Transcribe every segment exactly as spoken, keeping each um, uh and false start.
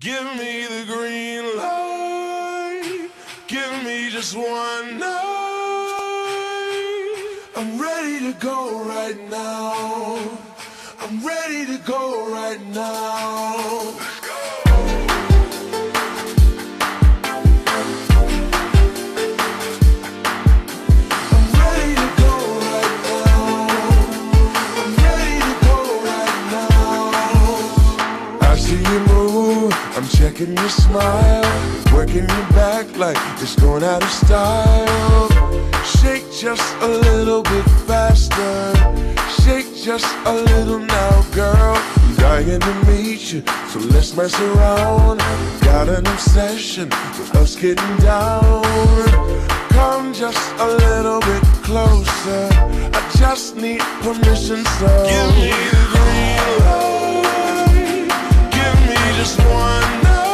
Give me the green light. Give me just one night. I'm ready to go right now. I'm ready to go right now. I'm checking your smile, working your back like it's going out of style. Shake just a little bit faster. Shake just a little now, girl. I'm dying to meet you, so let's mess around. Got an obsession with us getting down. Come just a little bit closer. I just need permission, so give me the green light. Give me just one.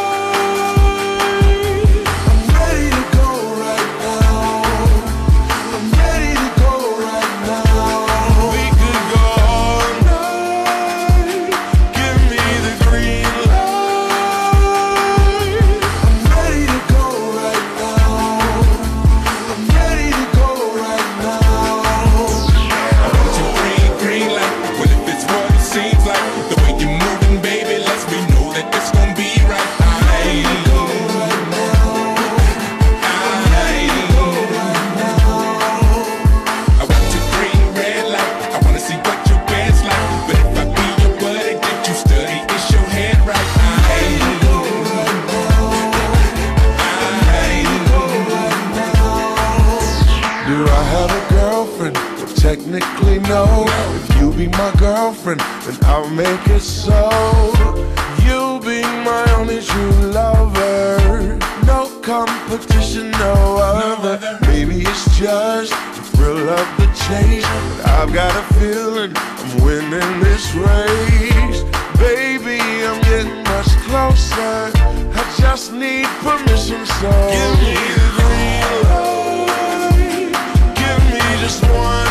Technically no. If you be my girlfriend, then I'll make it so. You be my only true lover. No competition, no other. Maybe it's just the thrill of the chase, but I've got a feeling I'm winning this race. Baby, I'm getting much closer. I just need permission, so give me the green light. Give me just one.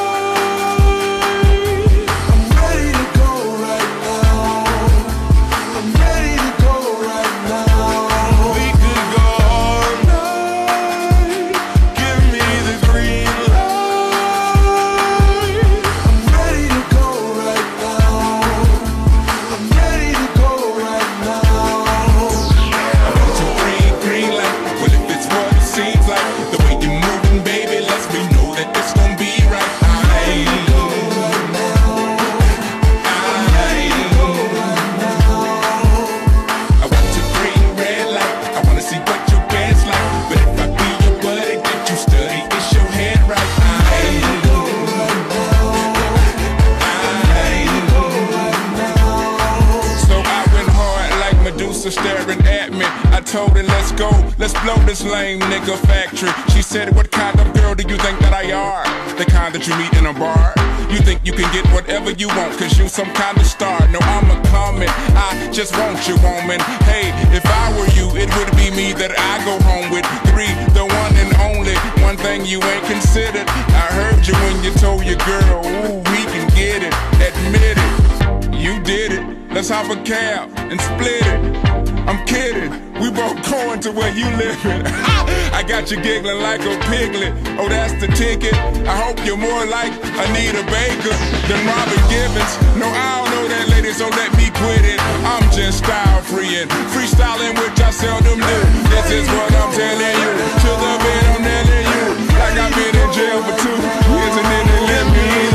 Staring at me, I told her let's go, let's blow this lame nigga factory. She said, what kind of girl do you think that I are? The kind that you meet in a bar. You think you can get whatever you want, cause you some kind of star. No, I'm a comet, I just want you, woman. Hey, if I were you, it would be me that I go home with. Three, the one and only. One thing you ain't considered, I heard you when you told your girl, ooh, we can get it. Admit it, you did it. Let's hop a cab and split it. I'm kidding, we both going to where you living. I got you giggling like a piglet. Oh, that's the ticket. I hope you're more like Anita Baker than Robin Givens. No, I don't know that lady, so let me quit it. I'm just style freeing, freestyling, which I seldom do. This is what I'm telling you. To the bed, I'm nailing you. Like I've been in jail for two years and then they let me in.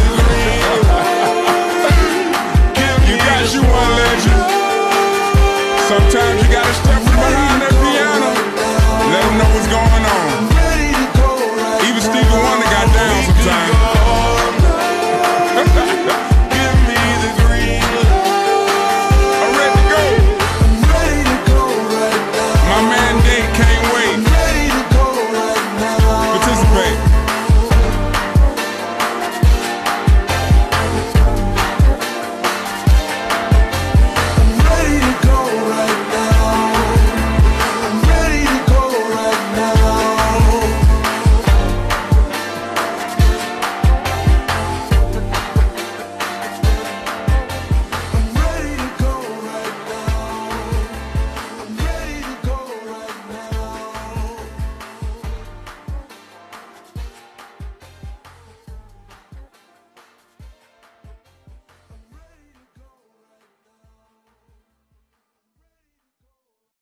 You got you one legend. Sometimes you gotta step